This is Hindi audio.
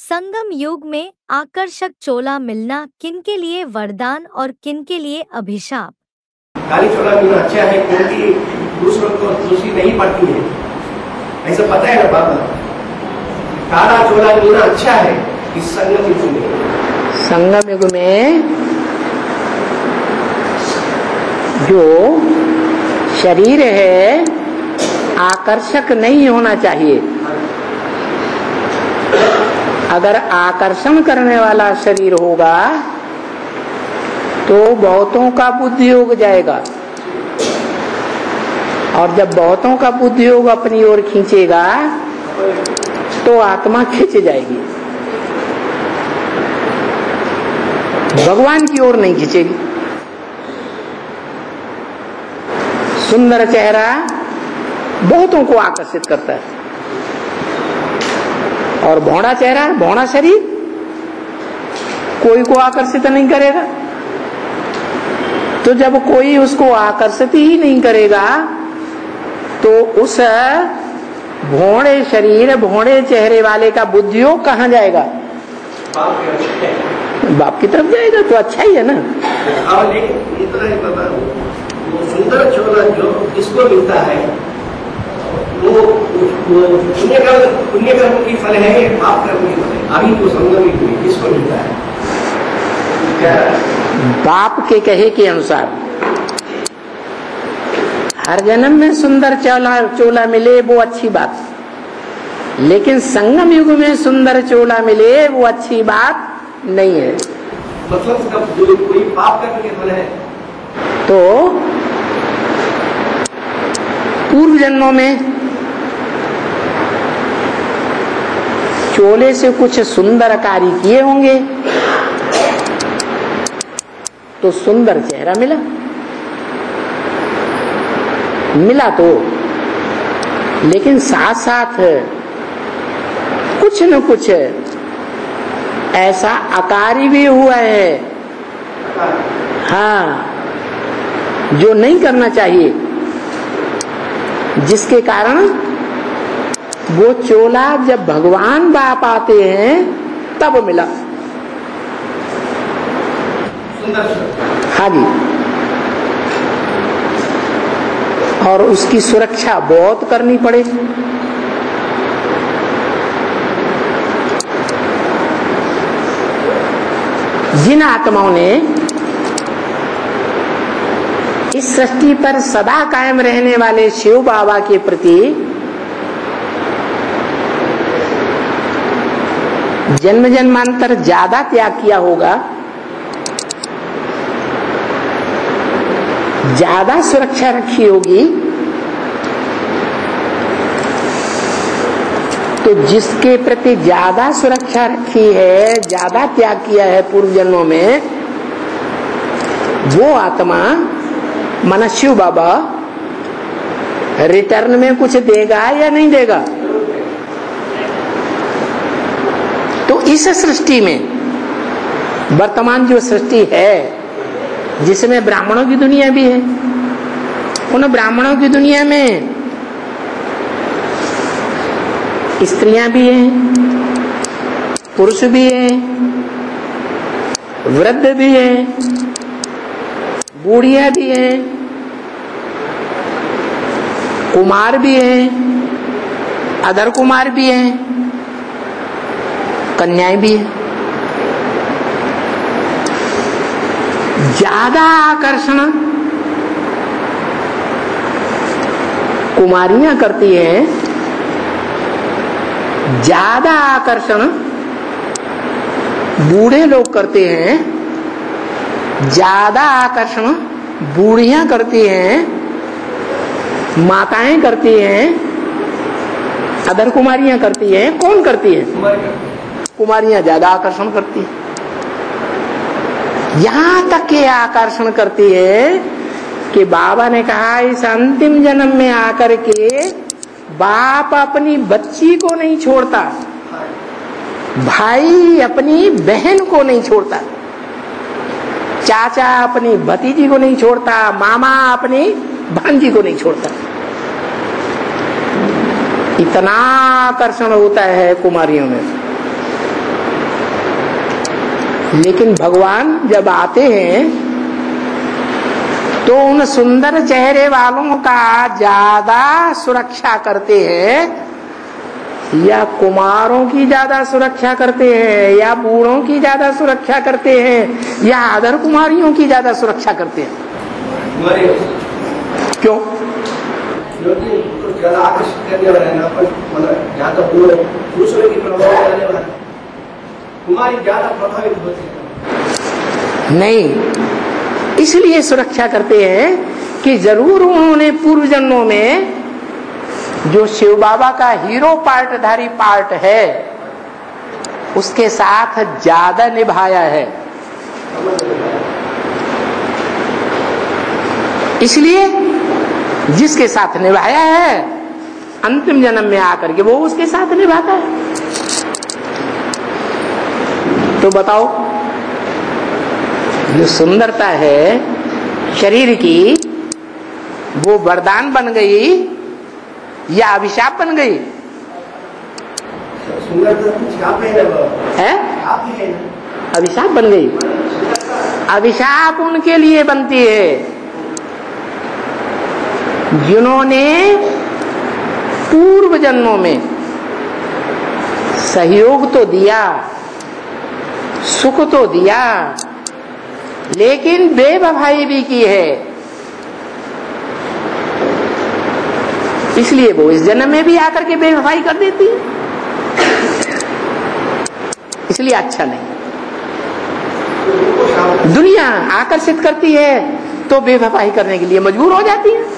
संगम युग में आकर्षक चोला मिलना किनके लिए वरदान और किनके लिए अभिशाप? काली चोला मिलना अच्छा है क्योंकि दूसरों को दूसरी नहीं पड़ती है, ऐसा पता है ना बाबा। काला चोला मिलना अच्छा है इस संगम युग में। संगम युग में जो शरीर है आकर्षक नहीं होना चाहिए। अगर आकर्षण करने वाला शरीर होगा तो बहुतों का बुद्धि योग जाएगा, और जब बहुतों का बुद्धि योग अपनी ओर खींचेगा तो आत्मा खींच जाएगी, भगवान की ओर नहीं खींचेगी। सुंदर चेहरा बहुतों को आकर्षित करता है, और भौड़ा चेहरा, भौड़ा शरीर कोई को आकर्षित नहीं करेगा। तो जब कोई उसको आकर्षित ही नहीं करेगा तो उस भौड़े शरीर, भौड़े चेहरे वाले का बुद्धियोग कहाँ जाएगा? बाप की तरफ जाएगा। तो अच्छा ही है ना। लेकिन इतना ही बता दूं, वो सुंदर चोला जो किसको मिलता है वो पुण्य कर्म की फल है, पाप कर्म की फल है। अभी तो संगम युग में किसको मिलता है? बाप के कहे के अनुसार हर जन्म में सुंदर चोला मिले वो अच्छी बात, लेकिन संगम युग में सुंदर चोला मिले वो अच्छी बात नहीं है। मतलब कब कोई पाप कर्म के फल है तो पूर्व जन्मों में चोले से कुछ सुंदर कार्य किए होंगे तो सुंदर चेहरा मिला तो, लेकिन साथ साथ कुछ न कुछ ऐसा अकार्य भी हुआ है, हाँ, जो नहीं करना चाहिए, जिसके कारण वो चोला जब भगवान बाप आते हैं तब मिला। हाँ जी, और उसकी सुरक्षा बहुत करनी पड़े। जिन आत्माओं ने इस सृष्टि पर सदा कायम रहने वाले शिव बाबा के प्रति जन्म जन्मांतर ज्यादा त्याग किया होगा, ज्यादा सुरक्षा रखी होगी, तो जिसके प्रति ज्यादा सुरक्षा रखी है, ज्यादा त्याग किया है पूर्व जन्मों में, वो आत्मा माना शिव बाबा रिटर्न में कुछ देगा या नहीं देगा? तो इस सृष्टि में, वर्तमान जो सृष्टि है जिसमें ब्राह्मणों की दुनिया भी है, उन ब्राह्मणों की दुनिया में स्त्रियां भी हैं, पुरुष भी हैं, वृद्ध भी हैं, बूढ़िया भी हैं, कुमार भी हैं, अधर कुमार भी हैं, कन्याएं भी हैं। ज्यादा आकर्षण कुमारियां करती हैं, ज्यादा आकर्षण बूढ़े लोग करते हैं, ज्यादा आकर्षण बूढ़ियां करती हैं, माताएं करती हैं, अदर कुमारियां करती हैं। कौन करती है? कुमारियां ज्यादा आकर्षण करती है। यहां तक के आकर्षण करती है कि बाबा ने कहा इस अंतिम जन्म में आकर के बाप अपनी बच्ची को नहीं छोड़ता, भाई अपनी बहन को नहीं छोड़ता, चाचा अपनी भतीजी को नहीं छोड़ता, मामा अपनी भांजी को नहीं छोड़ता। इतना आकर्षण होता है कुमारियों में। लेकिन भगवान जब आते हैं तो उन सुंदर चेहरे वालों का ज्यादा सुरक्षा करते हैं, या कुमारों की ज्यादा सुरक्षा करते हैं, या बूढ़ों की ज्यादा सुरक्षा करते हैं, या अदर कुमारियों की ज्यादा सुरक्षा करते हैं? क्यों? क्योंकि तो ज्यादा आकर्षित करने वाला है ना, मतलब यहाँ तो दूसरे की प्रभाव डालने वाला, कुमारी ज्यादा प्रभावित होती है। नहीं, इसलिए सुरक्षा करते हैं कि जरूर उन्होंने पूर्व जन्मों में जो शिव बाबा का हीरो पार्टधारी पार्ट है उसके साथ ज्यादा निभाया है, इसलिए जिसके साथ निभाया है अंतिम जन्म में आकर के वो उसके साथ निभाता है। तो बताओ, जो सुंदरता है शरीर की वो वरदान बन गई या अभिशाप बन गई? है अभिशाप बन गई। अभिशाप उनके लिए बनती है जिन्होंने पूर्व जन्मों में सहयोग तो दिया, सुख तो दिया, लेकिन बेवफाई भी की है, इसलिए वो इस जन्म में भी आकर के बेवफाई कर देती है, इसलिए अच्छा नहीं। दुनिया आकर्षित करती है तो बेवफाई करने के लिए मजबूर हो जाती है।